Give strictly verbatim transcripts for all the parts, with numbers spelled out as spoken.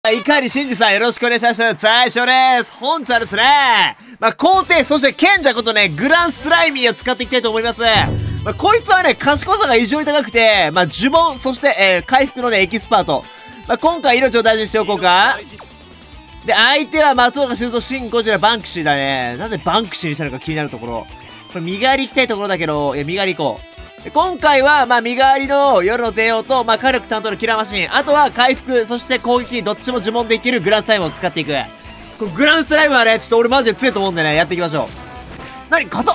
碇シンジさんよろしくお願いします。最初です。本日はですね、まあ、皇帝、そして賢者ことね、グランスライミーを使っていきたいと思います。まあ、こいつはね、賢さが異常に高くて、まあ、呪文、そして、えー、回復のね、エキスパート。まあ、今回命を大事にしておこうか。で、相手は松岡修造、シン・ゴジラ、バンクシーだね。なんでバンクシーにしたのか気になるところ。これ、身代わり行きたいところだけど、いや、身代わり行こう。今回は、まあ、身代わりの夜の帝王と、まあ、火力担当のキラーマシン、あとは回復、そして攻撃、どっちも呪文でいけるグランスライムを使っていく。このグランスライムはね、ちょっと俺マジで強いと思うんでね、やっていきましょう。なに、硬っ。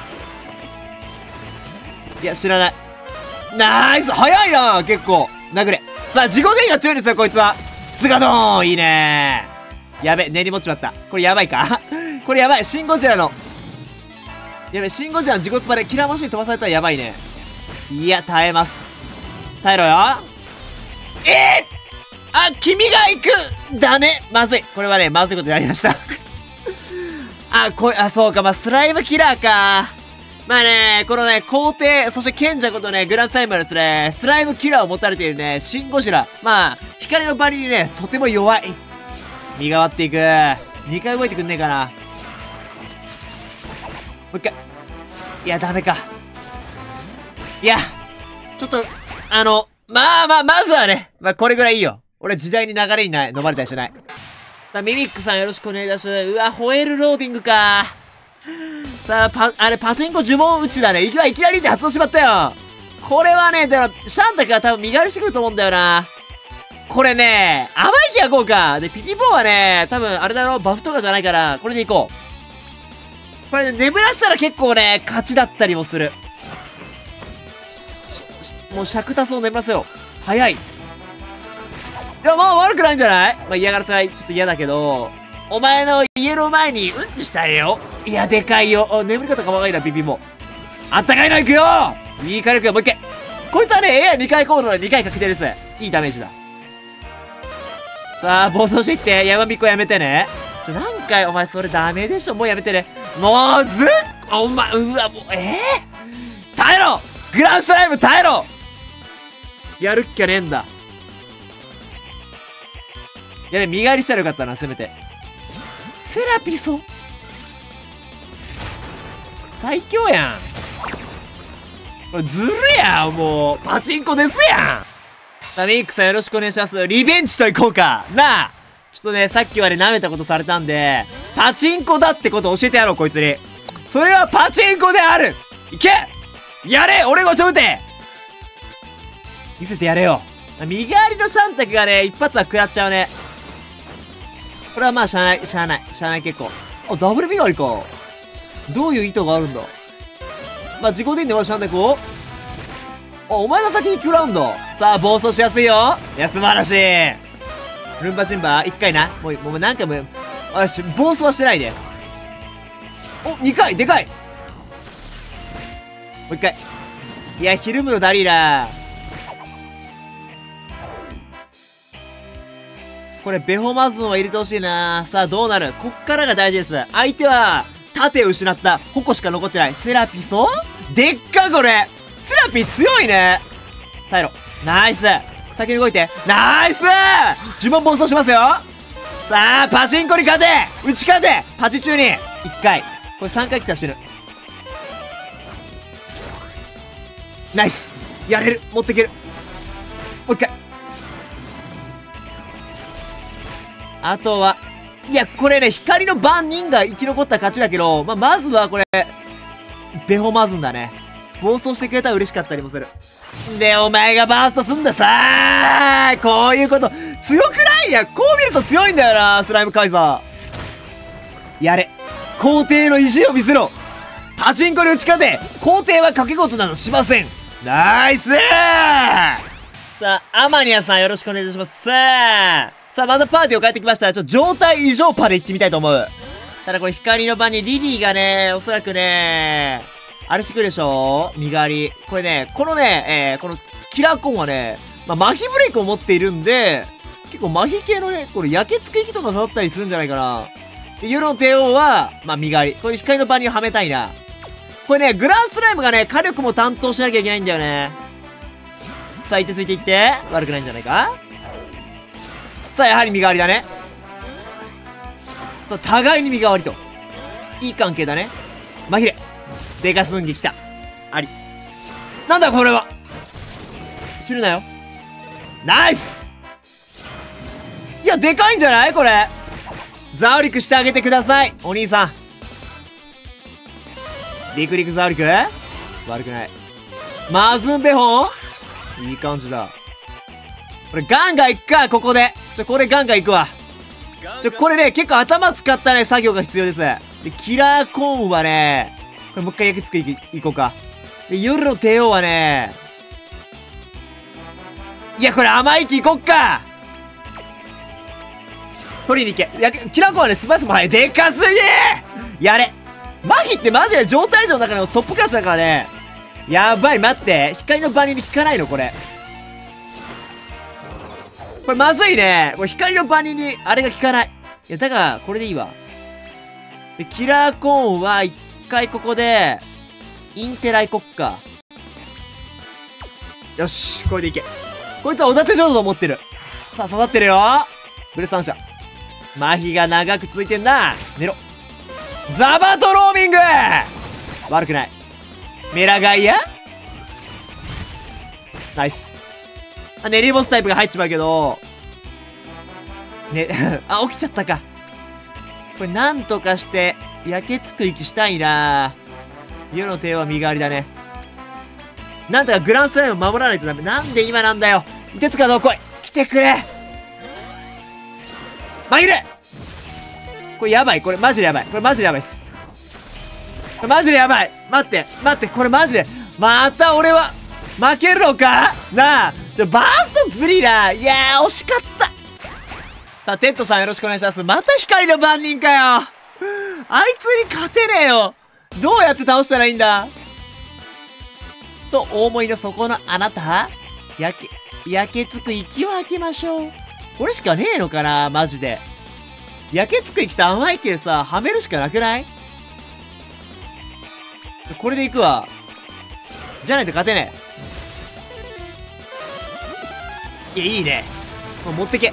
いや、知らない。ナイス早いな結構。殴れ。さあ、自己電が強いんですよ、こいつは。ズガドーンいいねー。やべ、練り持っちまった。これやばいかこれやばい。シン・ゴジラの。やべ、シン・ゴジラの自己スパでキラーマシン飛ばされたらやばいね。いや、耐えます。耐えろよ。えー、あ、君が行くだね。まずい。これはね、まずいことになりました。あ、これ、あ、そうか。まあ、スライムキラーか。まあね、このね、皇帝、そして賢者ことね、グランスライムはですね、スライムキラーを持たれているね、シン・ゴジラ。まあ、光のバリにね、とても弱い。身が割っていく。にかい動いてくんねえかな。もう一回。いや、ダメか。いや、ちょっと、あの、まあまあ、まずはね、まあこれぐらいいいよ。俺時代に流れにな飲まれたりしない。さあ、ミミックさんよろしくお願いいたします。うわ、ホエールローディングか。さあ、パ、あれ、パチンコ呪文打ちだね。いきいきなりって発動しまったよ。これはね、だから、シャンタクが多分身代わりしてくると思うんだよな。これね、甘い気がこうか。で、ピピポーはね、多分あれだろ、バフとかじゃないから、これでいこう。これね、眠らしたら結構ね、勝ちだったりもする。もう尺足そう眠らせよう。早い。いや、まあ悪くないんじゃない？まあ嫌がらせはちょっと嫌だけど、お前の家の前にうんちしたいよ。いや、でかいよ。お、眠り方かわいいな、ビビも。あったかいのいくよ。いい火力よ、もう一回。こいつはね、エアにかいコードでにかい確定です。いいダメージだ。さあ、暴走していって、山びっこやめてね。ちょ、何回、お前それダメでしょ。もうやめてね。もう、ずっ、お前、うわ、もう、えー、耐えろグランスライム耐えろやるっきゃねえんだ。やべ、身代わりしたらよかったな、せめて。セラピソ最強やん。これずるやん、もう。パチンコですやん。さあ、ミックさんよろしくお願いします。リベンジといこうか。なあ。ちょっとね、さっきはね、舐めたことされたんで、パチンコだってこと教えてやろう、こいつに。それはパチンコである。いけやれ俺ごと撃て見せてやれよ。身代わりのシャンタクがね、一発は食らっちゃうね。これはまあ、しゃあない、しゃあない、しゃあない結構。あ、ダブル身代わりか。どういう意図があるんだ。まあ、自己伝ではシャンタクを。あ、お前が先に食らうんだ。さあ、暴走しやすいよ。いや、素晴らしい。ルンバチンバー、一回な。もう、もう何回も、あ、よし、暴走はしてないね。お、二回、でかい。もう一回。いや、ひるむのダリーだ。これ、ベホマズンは入れてほしいな。さあ、どうなる？こっからが大事です。相手は、盾を失った。矛しか残ってない。セラピソ？でっかこれ。セラピ強いね。耐えろ。ナイス。先に動いて。ナイス！呪文暴走しますよ。さあ、パチンコに勝て！打ち勝て！パチ中に。一回。これさんかい来たら死ぬ。ナイス！やれる！持っていける！もう一回。あとは、いや、これね、光の番人が生き残った勝ちだけど、まあ、まずはこれ、ベホマズンだね。暴走してくれたら嬉しかったりもする。で、お前がバーストすんださーこういうこと、強くない？いや、こう見ると強いんだよな、スライムカイザー。やれ。皇帝の意地を見せろ。パチンコに打ち勝て。皇帝は掛け事などしません。ナイスーさあ、アマニアさんよろしくお願いいたします。さあ、さあ、またパーティーを変えてきました。ちょっと状態異常パで行ってみたいと思う。ただこれ光の場にリリーがね、おそらくね、あれしてくるでしょ？身代わり。これね、このね、えー、このキラーコーンはね、まあ、麻痺ブレイクを持っているんで、結構麻痺系のね、これ焼け付け息とか刺さったりするんじゃないかな。で、夜の帝王は、まあ、身代わり。これ光の場にはめたいな。これね、グランスライムがね、火力も担当しなきゃいけないんだよね。さあ、いってついていって。悪くないんじゃないか。 さあ、やはり身代わりだね。さあ、互いに身代わりと。いい関係だね。まひれ。デカスンギ来た。あり。なんだこれは。死ぬなよ。ナイス。いや、でかいんじゃないこれ。ザオリクしてあげてください。お兄さん。リクリクザオリク悪くない。マズンベホンいい感じだ。これガンガン行くか、ここで。ちょ、これガンガン行くわ。ちょ、これね、結構頭使ったね、作業が必要です。で、キラーコーンはね、これもう一回焼きつくいいこうか。で、夜の帝王はね、いや、これ甘い木行こっか。取りに行け。やキラーコーンはね、スパイスも早い。でかすぎーやれ。マヒってマジで状態上の中でもトップクラスだからね。やばい、待って。光のバニに効かないのこれ。これまずいね。これ光のバニにあれが効かない。いや、だから、これでいいわ。で、キラーコーンは一回ここで、インテラ行こっか。よし、これでいけ。こいつはおだて上手と思ってる。さあ、育ってるよ。ブレス反射。麻痺が長く続いてんな。寝ろ。ザバトローミング悪くない。メラガイアナイス。あ、ネリボスタイプが入っちまうけど。ね、あ、起きちゃったか。これなんとかして、焼けつく息したいな。世の帝王は身代わりだね。なんとかグランスライムを守らないとダメ。なんで今なんだよ。いてつかどう来い。来てくれ。紛れこれやばい。これマジでやばい。これマジでやばいっす。これマジでやばい。待って、待って、これマジで。また俺は、負けるのかなあ。ちょ、バーストズリラー。いやー、惜しかった。さあ、テッドさんよろしくお願いします。また光の番人かよ。あいつに勝てねえよ。どうやって倒したらいいんだと、お思いの底のあなた焼け、焼けつく息を吐きましょう。これしかねえのかなマジで。焼けつく息と甘い系さ、はめるしかなくない？これでいくわ。じゃないと勝てねえ。いや、いいね。もう持ってけ。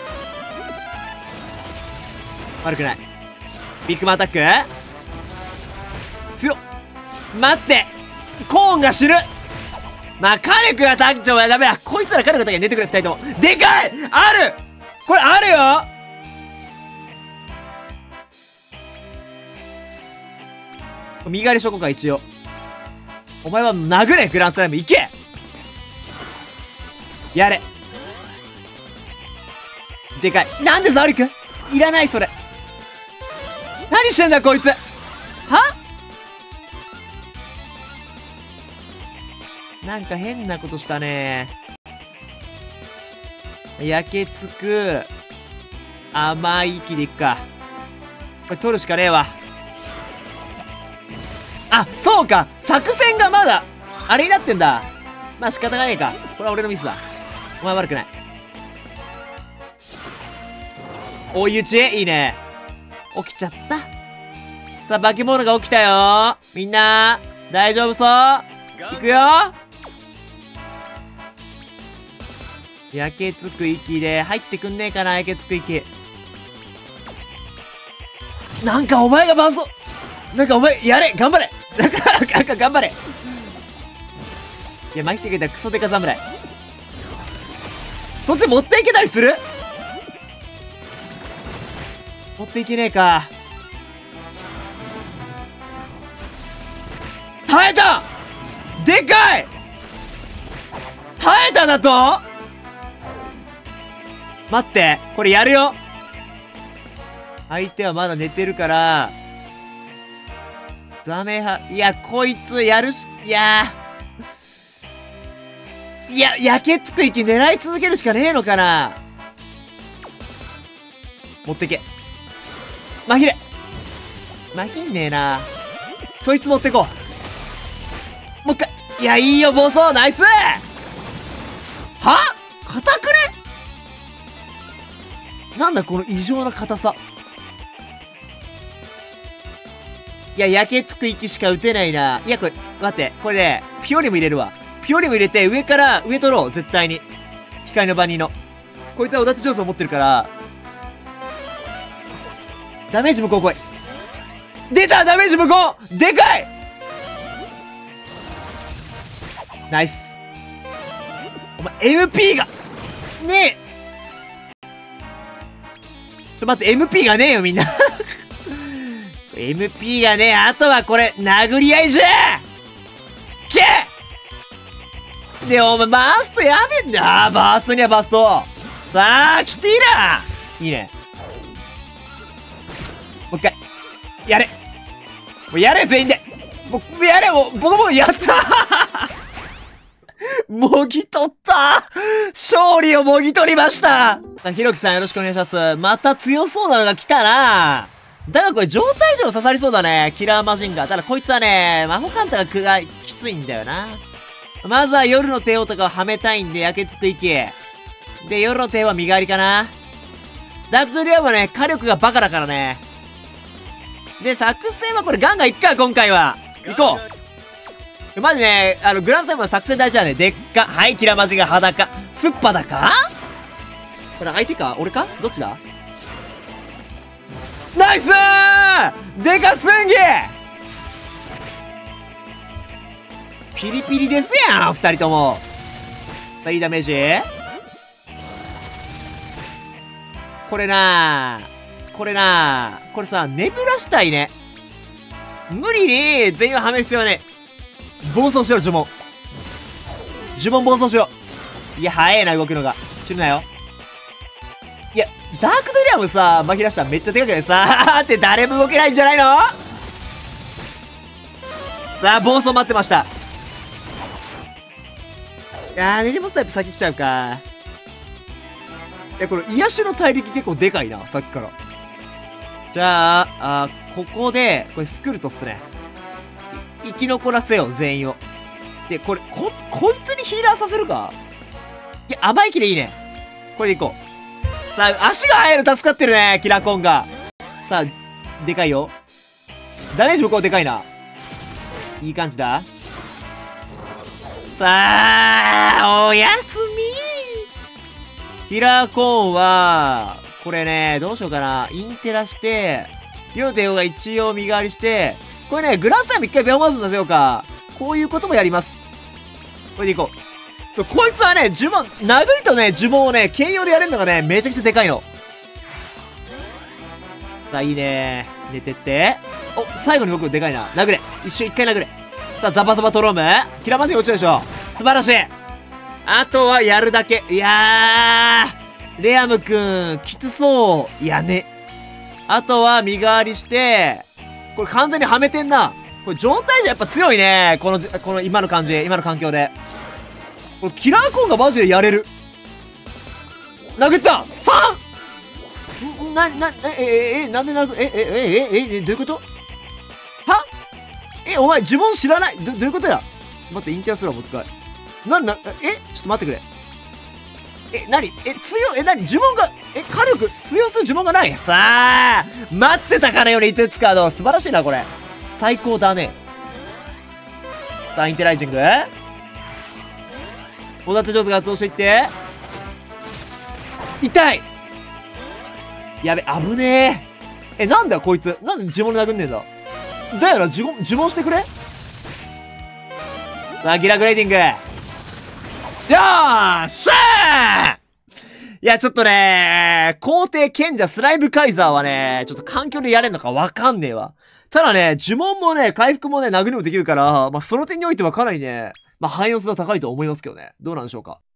悪くない。ビッグマンアタック強っ。待ってコーンが死ぬ。まあ、火力が単調はダメだ。こいつら火力だけ寝てくれ、二人とも。でかいあるこれあるよ身代わりしとこうか、一応。お前は殴れ、グランスライム。いけやれ。でかい。なんでザオリクいらない、それ。何してんだ、こいつ。はなんか変なことしたね。焼けつく。甘い息でいくか。これ取るしかねえわ。あ、そうか作戦がまだ、あれになってんだ。まあ仕方がねえか。これは俺のミスだ。お前悪くない。追い打ちいいね。起きちゃった。さあ、化け物が起きたよ。みんな、大丈夫そう行くよ。焼けつく息で入ってくんねえかな、焼けつく息。なんかお前が伴奏なんかお前やれ頑張れなんかなんか頑張れ。いや、巻いてくれたクソデカ侍。そっち持っていけたりする？持っていけねえか。耐えた！でかい！耐えただと？待って、これやるよ。相手はまだ寝てるから、ザメハ、いや、こいつやるし、いやいや、焼けつく息狙い続けるしかねえのかな。持ってけ。まひれ。まひんねえな。そいつ持ってこう。もう一回。いや、いいよ、暴走ナイス。は？硬くね？なんだこの異常な硬さ。いや、焼けつく息しか打てないな。いや、これ、待って。これね、ピオリも入れるわ。ピオリも入れて、上から、上取ろう。絶対に。光のバニーの。 こいつはおだて上手を持ってるから、ダメージ無効来い。出た、ダメージ無効でかい。ナイス。お前 エムピー がねえ。ちょっと待って、エムピー がねえよみんなエムピー がねえ。あとはこれ殴り合いじゃけっで、お前バーストやべんだ。あー、バーストにはバースト。さあ来ていいな。いいね。もう一回やれ。もうやれ全員で。もうやれ。もう僕もやったもぎ取った勝利をもぎ取りました。ひろきさんよろしくお願いします。また強そうなのが来たな。だがこれ状態上刺さりそうだね。キラーマジンガー。ただこいつはね、魔法カンタがくがきついんだよな。まずは夜の帝王とかをはめたいんで、焼けつく息。で、夜の帝王は身代わりかな。ダークドリアムはね、火力がバカだからね。で、作戦はこれガンガンいっか、今回は。行こう。まずね、あの、グランドサイムの作戦大事だね。でっか。はい、キラマジが裸。スッパだかこれ相手か俺かどっちだ。ナイスーでかすんぎピリピリですやん、二人とも。さあ、いいダメージこれなー。これなー。これさ、眠らしたいね。無理に全員をはめる必要はね。暴走しろ、呪文。呪文暴走しろ。いや、早えな、動くのが。知るなよ。いや、ダークドリアムさ、麻痺らしたらめっちゃでかくないさーって誰も動けないんじゃないの。さあ、暴走待ってました。いやー、ネデモスタイプ先来ちゃうか。いや、これ、癒しの大力結構でかいな、さっきから。じゃあ、あここで、これスクルトっすね。生き残らせよう、全員を。で、これ、こ、こいつにヒーラーさせるか。いや、甘い木でいいね。これでいこう。さあ、足が速いの助かってるね、キラコンが。さあ、でかいよ。ダメージ向こうでかいな。いい感じだ。さあ、おやすみ。キラーコーンは、これね、どうしようかな。インテラして、ヨテオが一応身代わりして、これね、グランサイム一回ビャオマズさせようか。こういうこともやります。これでいこう。そう、こいつはね、呪文、殴りとね、呪文をね、兼用でやれるのがね、めちゃくちゃでかいの。さあ、いいね。寝てって。お、最後に僕でかいな。殴れ。一瞬一回殴れ。さあ、ザバザバトローム。キラマジ落ちたでしょ。素晴らしい。あとはやるだけ。いやー、レアムくん、きつそう。いやね。あとは身代わりして、これ完全にはめてんな。これ状態じゃやっぱ強いね。この、この今の感じ、今の環境で。これキラーコーンがマジでやれる。殴った !さん! な、な、え、え、え、なんで殴、え、え、え、え、え、どういうことはえ、お前呪文知らないど、どういうことや待って、インテラすらもう一回。な、な、えちょっと待ってくれ。え、なにえ、強、え、なに呪文が、え、火力、強する呪文がないさあ待ってたかのようにイテツカード。素晴らしいな、これ。最高だね。さあ、インテライジング。おだて上手が通していって。痛いやべ、危ねえ。え、なんだよ、こいつ。なんで呪文で殴んねえんだ。だよな、呪文、呪文してくれさあ、ギラグレーディング。よーっしゃーいや、ちょっとね、皇帝賢者スライムカイザーはね、ちょっと環境でやれんのかわかんねえわ。ただね、呪文もね、回復もね、殴りもできるから、まあ、その点においてはかなりね、まあ、汎用性は高いと思いますけどね。どうなんでしょうか。